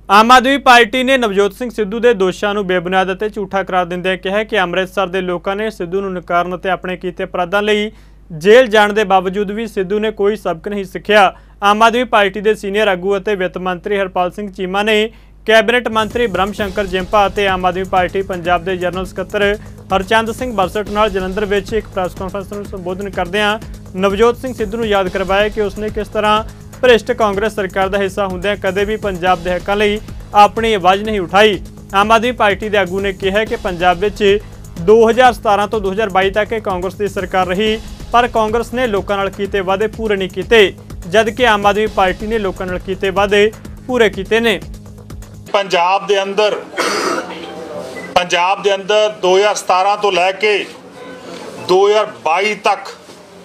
आम आदमी पार्टी ने नवजोत सिंह सिद्धू के दोषों को बेबुनियाद और झूठा करार दिंदे कहा कि अमृतसर के लोगों ने सिद्धू को नकारण और अपने किए अपराधों लई जेल जाने के बावजूद भी सिद्धू ने कोई सबक नहीं सीखिया। आम आदमी पार्टी के सीनियर आगू और वित्त मंत्री हरपाल सिंह चीमा ने कैबिनेट मंत्री ब्रह्म शंकर जिंपा और आम आदमी पार्टी पंजाब के जनरल सकत्तर हरचंद सिंह बरसट नाल जलंधर में एक प्रैस कॉन्फ्रेंस में संबोधन करदਿਆਂ नवजोत सिंह सिद्धू को याद करवाया कि उसने किस तरह भ्रिष्ट कांग्रेस सरकार का हिस्सा होंदे कदे भी पंजाब के हकों लई अपनी आवाज़ नहीं उठाई। आम आदमी पार्टी के आगू ने कहा कि पंजाब में 2017 तो 2022 तक कांग्रेस की सरकार रही पर कांग्रेस ने लोगों नाल कीते वादे पूरे नहीं किए, जबकि आम आदमी पार्टी ने लोगों नाल कीते वादे पूरे किए ने। पंजाब के अंदर 2017 तो लैके 2022 तक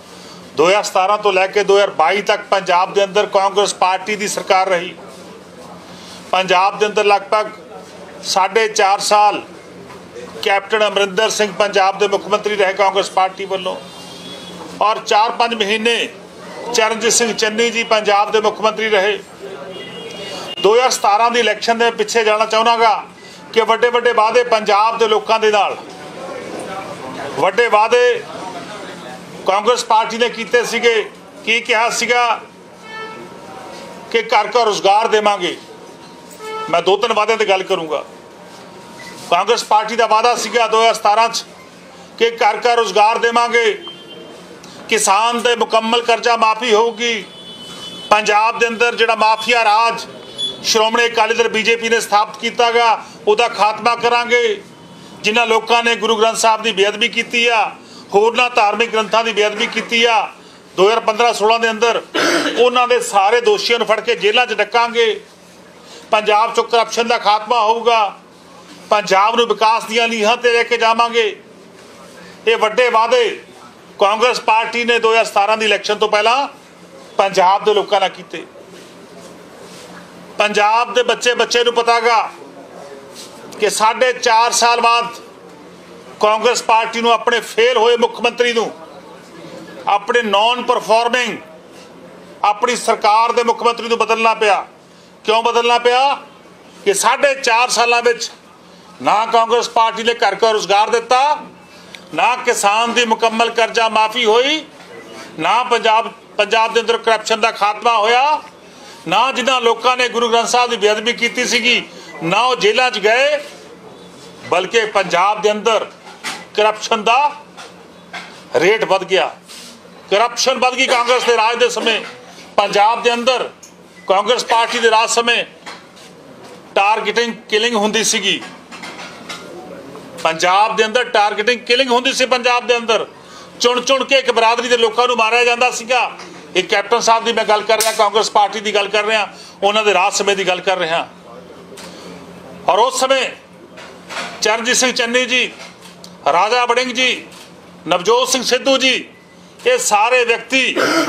2022 तक पंजाब के अंदर कांग्रेस पार्टी की सरकार रही। पंजाब के अंदर लगभग 4.5 साल कैप्टन अमरिंदर सिंह पंजाब के मुख्यमंत्री रहे कांग्रेस पार्टी वालों, और 4-5 महीने चरणजीत सिंह चन्नी जी पंजाब के मुख्यमंत्री रहे। 2017 की इलैक्शन के पिछे जाना चाहूँगा कि वड्डे वड्डे वादे पंजाब के लोगों के नाल वड्डे वादे कांग्रेस पार्टी ने कीते सीगे। की कहा सीगा कि घर का रोजगार देवांगे। मैं 2-3 वादे की गल करूँगा। कांग्रेस पार्टी का वादा सीगा 2017 कि घर का रोजगार देवांगे, किसान दे मुकम्मल कर्जा माफ़ी होगी, पंजाब के अंदर जिहड़ा माफिया राज श्रोमणी अकाली दल बीजेपी ने स्थापित किया गा उसका खात्मा करांगे। जिन्हां लोगों ने गुरु ग्रंथ साहब की बेअदबी की आ, होरना धार्मिक ग्रंथों की बेअदबी की आ 2015-16 के अंदर उन्होंने सारे दोषियों फड़ के जेलों च डकांगे। पंजाब चो करप्शन का खात्मा होगा, पंजाब नूं विकास दीआं लीहां ते लेके जावांगे। ये वड्डे वादे कांग्रेस पार्टी ने 2017 की इलैक्शन तो पहला पंजाब के लोगों ने कीते। पंजाब के बच्चे नूं पता गा कि 4.5 साल बाद कांग्रेस पार्टी नूं अपने फेल होए मुख्यमंत्री नूं अपने नॉन परफॉर्मिंग अपनी सरकार के मुख्यमंत्री नूं बदलना पिया। क्यों बदलना पिया कि 4.5 सालों में ना कांग्रेस पार्टी ने घर का रोजगार दिता, ना किसान की मुकम्मल कर्जा माफ़ी हुई, ना पंजाब के अंदर करप्शन का खात्मा होया, ना जिन्हां लोगों ने गुरु ग्रंथ साहब की बेअदबी की सीगी ना वो जेलों च गए, बल्कि पंजाब के अंदर करप्शन का रेट बढ़ गया। करप्शन बढ़ गई कांग्रेस के राज के समय। पंजाब के अंदर कांग्रेस पार्टी के राज समय टारगेटिंग किलिंग होंदी सीगी। पंजाब के अंदर टारगेटिंग किलिंग होंदी सी। पंजाब के अंदर चुन के एक बरादरी के लोगों को मारिया जाता सीगा। एक कैप्टन साहब की मैं गल कर रहा, कांग्रेस पार्टी की गल कर रहा, उन्होंने राज समय की गल कर रहा। और उस समय चरणजीत सिंह चन्नी जी, राजा वड़िंग जी, नवजोत सिंह सिद्धू जी, ये सारे व्यक्ति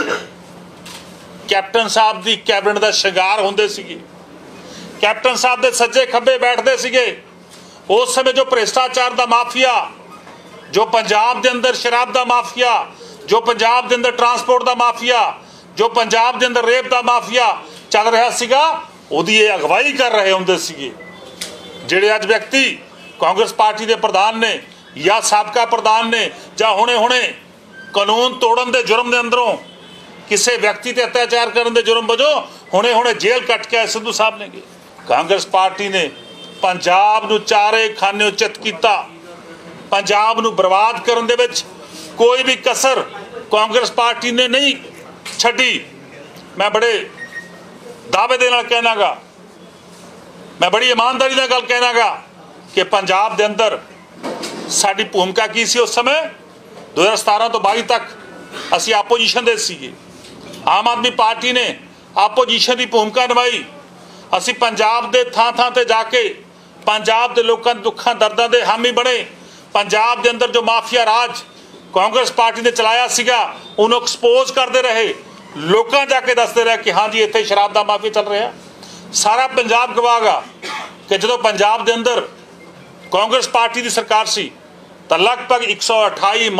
कैप्टन साहब की कैबिनेट का शिंगार होंदे सीगे। कैप्टन साहब के सज्जे खब्बे बैठते सीगे। उस समय जो भ्रिष्टाचार का माफिया, जो पंजाब के अंदर शराब का माफिया, जो पंजाब के अंदर ट्रांसपोर्ट का माफिया, जो पंजाब के अंदर रेप का माफिया चल रहा सीगा, उहदी ये अगवाई कर रहे होंदे सीगे। जिहड़े अज व्यक्ति कांग्रेस पार्टी के प्रधान ने या साबका प्रधान ने या हुणे कानून तोड़न के जुर्म के अंदरों किसी व्यक्ति ते अत्याचार करने के जुर्म वजों हुणे जेल कट के आए सिद्धू साहब ने। कांग्रेस पार्टी ने पंजाब नूं चारे खाने चित किया। पंजाब नूं बर्बाद करन दे विच कोई भी कसर कांग्रेस पार्टी ने नहीं छड्डी। मैं बड़े दावे दे नाल कहना गा, मैं बड़ी ईमानदारी नाल गल कहना गा कि पंजाब के अंदर साडी भूमिका की सी। उस समय 2017 तो 22 तक असी आपोजिशन दे सीगे। आम आदमी पार्टी ने आपोजिशन की भूमिका निभाई। असी पंजाब के थां ते जाके पंजाब के लोगों के दुखों दर्दों के हामी बने। पंजाब के अंदर जो माफिया राज कांग्रेस पार्टी ने चलाया सीगा उन्होंने एक्सपोज करते रहे। लोगों जाके दसते रहे कि हाँ जी इत्थे शराब का माफिया चल रहा। सारा पंजाब गवागा कि जो पंजाब के अंदर कांग्रेस पार्टी की सरकार सी तो लगभग 128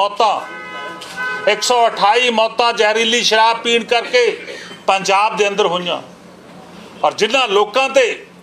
मौतां जहरीली शराब पीण करके पंजाब के अंदर हुई। और जिन्हां लोगों ते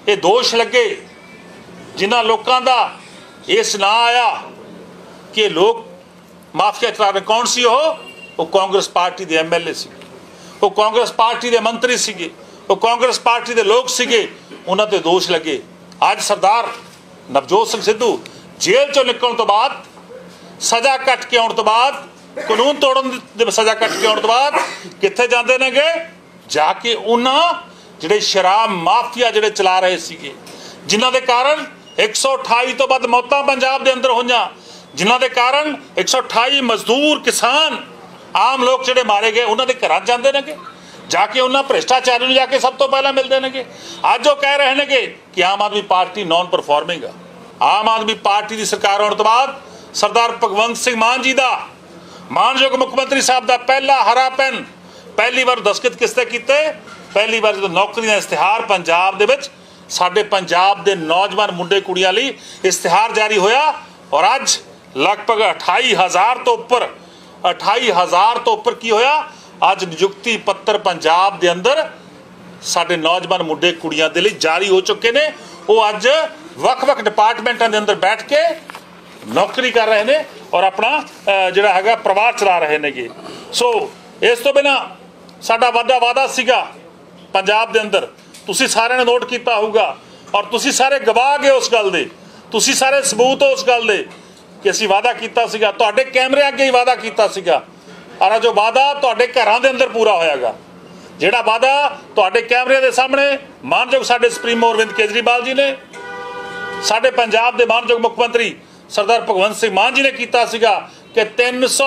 ਇਹ ਦੋਸ਼ ਲੱਗੇ, ਜਿਨ੍ਹਾਂ ਲੋਕਾਂ ਦਾ ਇਸ ਨਾਂ ਆਇਆ ਕਿ ਲੋਕ ਮਾਫੀਆ ਚਲਾ ਰਹੇ। ਕੌਣ ਸੀ ਉਹ ਕਾਂਗਰਸ ਪਾਰਟੀ ਦੇ ਐਮਐਲਏ ਸੀ, ਉਹ ਕਾਂਗਰਸ ਪਾਰਟੀ ਦੇ ਮੰਤਰੀ ਸੀਗੇ, ਉਹ ਕਾਂਗਰਸ ਪਾਰਟੀ ਦੇ ਲੋਕ ਸੀਗੇ, ਉਹਨਾਂ ਤੇ ਦੋਸ਼ ਲੱਗੇ। ਅੱਜ ਸਰਦਾਰ ਨਵਜੋਤ ਸਿੰਘ ਸਿੱਧੂ ਜੇਲ੍ਹ ਚੋਂ ਨਿਕਲਣ ਤੋਂ ਬਾਅਦ, ਸਜ਼ਾ ਕੱਟ ਕੇ ਆਉਣ ਤੋਂ ਬਾਅਦ, ਕਾਨੂੰਨ ਤੋੜਨ ਦੀ ਸਜ਼ਾ ਕੱਟ ਕੇ ਆਉਣ ਤੋਂ ਬਾਅਦ ਕਿੱਥੇ ਜਾਂਦੇ ਨੇਗੇ? ਜਾ ਕੇ ਉਹਨਾਂ ਜਿਹੜੇ ਸ਼ਰਾਬ ਮਾਫੀਆ ਜਿਹੜੇ ਚਲਾ ਰਹੇ ਸੀਗੇ, ਜਿਨ੍ਹਾਂ ਦੇ ਕਾਰਨ 128 ਤੋਂ ਵੱਧ ਮੌਤਾਂ ਪੰਜਾਬ ਦੇ ਅੰਦਰ ਹੋਈਆਂ, ਜਿਨ੍ਹਾਂ ਦੇ ਕਾਰਨ 128 ਮਜ਼ਦੂਰ, ਕਿਸਾਨ, ਆਮ ਲੋਕ ਜਿਹੜੇ ਮਾਰੇ ਗਏ, ਉਹਨਾਂ ਦੇ ਘਰਾਂ ਜਾਂਦੇ ਨੇਗੇ। ਜਾ ਕੇ ਉਹਨਾਂ ਭ੍ਰਿਸ਼ਟਾਚਾਰੀ ਨੂੰ ਜਾ ਕੇ ਸਭ ਤੋਂ ਪਹਿਲਾਂ ਮਿਲਦੇ ਨੇਗੇ। ਅੱਜ ਉਹ ਕਹਿ ਰਹੇ ਨੇਗੇ ਕਿ Aam Aadmi party non performing ਆ। ਆਮ ਆਦਮੀ ਪਾਰਟੀ ਦੀ ਸਰਕਾਰ ਆਉਣ ਤੋਂ ਬਾਅਦ ਸਰਦਾਰ ਭਗਵੰਤ ਸਿੰਘ ਮਾਨ ਜੀ ਦਾ, ਮਾਨਯੋਗ ਮੁੱਖ ਮੰਤਰੀ ਸਾਹਿਬ ਦਾ ਪਹਿਲਾ ਹਰਾ ਪੈਨ, ਪਹਿਲੀ ਵਾਰ ਦਸਤਖਤ ਕਿਸ ਤੇ ਕੀਤੇ? ਪਹਿਲੀ ਵਾਰ ਜਦੋਂ ਨੌਕਰੀ ਦਾ ਇਸ਼ਤਿਹਾਰ ਪੰਜਾਬ ਦੇ ਵਿੱਚ ਸਾਡੇ ਪੰਜਾਬ ਦੇ ਨੌਜਵਾਨ ਮੁੰਡੇ ਕੁੜੀਆਂ ਲਈ ਇਸ਼ਤਿਹਾਰ ਜਾਰੀ ਹੋਇਆ, ਔਰ ਅੱਜ ਲਗਭਗ 28,000 ਤੋਂ ਉੱਪਰ 28,000 ਤੋਂ ਉੱਪਰ ਕੀ ਹੋਇਆ? ਅੱਜ ਨਿਯੁਕਤੀ ਪੱਤਰ ਪੰਜਾਬ ਦੇ ਅੰਦਰ ਸਾਡੇ ਨੌਜਵਾਨ ਮੁੰਡੇ ਕੁੜੀਆਂ ਦੇ ਲਈ ਜਾਰੀ ਹੋ ਚੁੱਕੇ ਨੇ। ਉਹ ਅੱਜ ਵੱਖ-ਵੱਖ ਡਿਪਾਰਟਮੈਂਟਾਂ ਦੇ ਅੰਦਰ ਬੈਠ ਕੇ ਨੌਕਰੀ ਕਰ ਰਹੇ ਨੇ ਔਰ ਆਪਣਾ ਜਿਹੜਾ ਹੈਗਾ ਪਰਿਵਾਰ ਚਲਾ ਰਹੇ ਨੇਗੇ। ਸੋ ਇਸ ਤੋਂ ਬਿਨਾਂ ਸਾਡਾ ਵੱਡਾ ਵਾਅਦਾ ਸੀਗਾ ਪੰਜਾਬ ਦੇ ਅੰਦਰ, ਤੁਸੀਂ ਸਾਰਿਆਂ ਨੇ ਨੋਟ ਕੀਤਾ ਹੋਊਗਾ ਔਰ ਤੁਸੀਂ ਸਾਰੇ ਗਵਾਹ ਗਏ ਉਸ ਗੱਲ ਦੇ, ਤੁਸੀਂ ਸਾਰੇ ਸਬੂਤ ਹੋ ਉਸ ਗੱਲ ਦੇ ਕਿ ਅਸੀਂ ਵਾਅਦਾ ਕੀਤਾ ਸੀਗਾ, ਤੁਹਾਡੇ ਕੈਮਰੇ ਅੱਗੇ ਹੀ ਵਾਅਦਾ ਕੀਤਾ ਸੀਗਾ, ਔਰ ਜੋ ਵਾਅਦਾ ਤੁਹਾਡੇ ਘਰਾਂ ਦੇ ਅੰਦਰ ਪੂਰਾ ਹੋਇਆਗਾ। ਜਿਹੜਾ ਵਾਅਦਾ ਤੁਹਾਡੇ ਕੈਮਰੇ ਦੇ ਸਾਹਮਣੇ ਮਾਨਯੋਗ ਸਾਡੇ ਸੁਪਰੀਮੋ ਅਰਵਿੰਦ ਕੇਜਰੀਵਾਲ ਜੀ ਨੇ, ਸਾਡੇ ਪੰਜਾਬ ਦੇ ਮਾਨਯੋਗ ਮੁੱਖ ਮੰਤਰੀ ਸਰਦਾਰ ਭਗਵੰਤ ਸਿੰਘ ਮਾਨ ਜੀ ਨੇ ਕੀਤਾ ਸੀਗਾ ਕਿ 300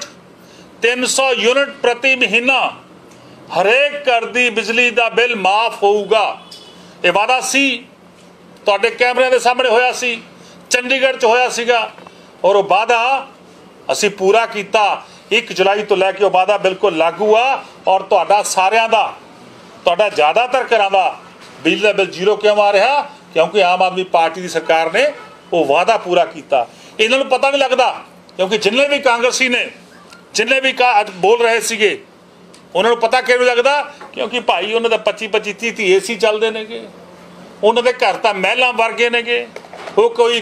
ਯੂਨਿਟ ਪ੍ਰਤੀ ਮਹੀਨਾ ਹਰੇਕ ਘਰ ਦੀ ਬਿਜਲੀ ਦਾ ਬਿੱਲ ਮਾਫ ਹੋਊਗਾ। ਇਹ ਵਾਅਦਾ ਸੀ, ਤੁਹਾਡੇ ਕੈਮਰਿਆਂ ਦੇ ਸਾਹਮਣੇ ਹੋਇਆ ਸੀ, ਚੰਡੀਗੜ੍ਹ 'ਚ ਹੋਇਆ ਸੀਗਾ, ਔਰ ਉਹ ਵਾਅਦਾ ਅਸੀਂ ਪੂਰਾ ਕੀਤਾ। 1 ਜੁਲਾਈ ਤੋਂ ਲੈ ਕੇ ਉਹ ਵਾਅਦਾ ਬਿਲਕੁਲ ਲਾਗੂ ਆ ਔਰ ਤੁਹਾਡਾ ਸਾਰਿਆਂ ਦਾ, ਤੁਹਾਡਾ ਜ਼ਿਆਦਾਤਰ ਘਰਾਂ ਦਾ ਬਿਜਲੀ ਦਾ ਬਿੱਲ ਜ਼ੀਰੋ ਕਿਉਂ ਆ ਰਿਹਾ? ਕਿਉਂਕਿ ਆਮ ਆਦਮੀ ਪਾਰਟੀ ਦੀ ਸਰਕਾਰ ਨੇ ਉਹ ਵਾਅਦਾ ਪੂਰਾ ਕੀਤਾ। ਇਹਨਾਂ ਨੂੰ ਪਤਾ ਨਹੀਂ ਲੱਗਦਾ, ਕਿਉਂਕਿ ਜਿੰਨੇ ਵੀ ਕਾਂਗਰਸੀ ਨੇ, ਜਿੰਨੇ ਵੀ ਅੱਜ ਬੋਲ ਰਹੇ ਸੀਗੇ, ਉਹਨਾਂ ਨੂੰ ਪਤਾ ਕਿਉਂ ਲੱਗਦਾ? ਕਿਉਂਕਿ ਭਾਈ ਉਹਨਾਂ ਦਾ 25-25 30 ਏਸੀ ਚੱਲਦੇ ਨੇਗੇ, ਉਹਨਾਂ ਦੇ ਘਰ ਤਾਂ ਮਹਿਲਾਂ ਵਰਗੇ ਨੇਗੇ। ਉਹ ਕੋਈ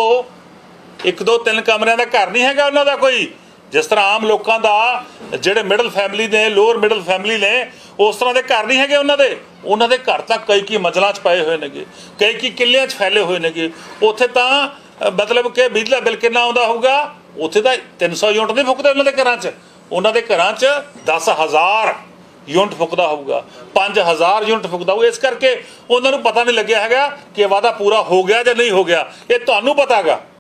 ਇੱਕ ਦੋ 3 ਕਮਰਿਆਂ ਦਾ ਘਰ ਨਹੀਂ ਹੈਗਾ ਉਹਨਾਂ ਦਾ ਕੋਈ। ਜਿਸ ਤਰ੍ਹਾਂ ਆਮ ਲੋਕਾਂ ਦਾ ਜਿਹੜੇ ਮਿਡਲ ਫੈਮਿਲੀ ਨੇ, ਲੋਅਰ ਮਿਡਲ ਫੈਮਿਲੀ ਨੇ, ਉਸ ਤਰ੍ਹਾਂ ਦੇ ਘਰ ਨਹੀਂ ਹੈਗੇ ਉਹਨਾਂ ਦੇ। ਉਹਨਾਂ ਦੇ ਘਰ ਤਾਂ ਕਈ ਮੰਜ਼ਲਾਂ 'ਚ ਪਏ ਹੋਏ ਨੇਗੇ, ਕਈ ਕਿੱਲਿਆਂ 'ਚ ਫੈਲੇ ਹੋਏ ਨੇਗੇ। ਉੱਥੇ ਤਾਂ ਮਤਲਬ ਕਿ ਬਿਜਲੀ ਦਾ ਬਿੱਲ ਕਿੰਨਾ ਆਉਂਦਾ ਹੋਊਗਾ? ਉੱਥੇ ਤਾਂ 300 ਯੂਨਿਟ ਨਹੀਂ ਫੁੱਕਦੇ ਉਹਨਾਂ ਦੇ ਘਰਾਂ 'ਚ, ਉਹਨਾਂ ਦੇ ਘਰਾਂ 'ਚ 10,000 ਯੂਨਿਟ ਫੁੱਕਦਾ ਹੋਊਗਾ, 5,000 ਯੂਨਿਟ ਫੁੱਕਦਾ ਹੋਊਗਾ। ਇਸ ਕਰਕੇ ਉਹਨਾਂ ਨੂੰ ਪਤਾ ਨਹੀਂ ਲੱਗਿਆ ਹੈਗਾ ਕਿ ਵਾਅਦਾ ਪੂਰਾ ਹੋ ਗਿਆ ਜਾਂ ਨਹੀਂ ਹੋ ਗਿਆ। ਇਹ ਤੁਹਾਨੂੰ ਪਤਾ ਹੈਗਾ,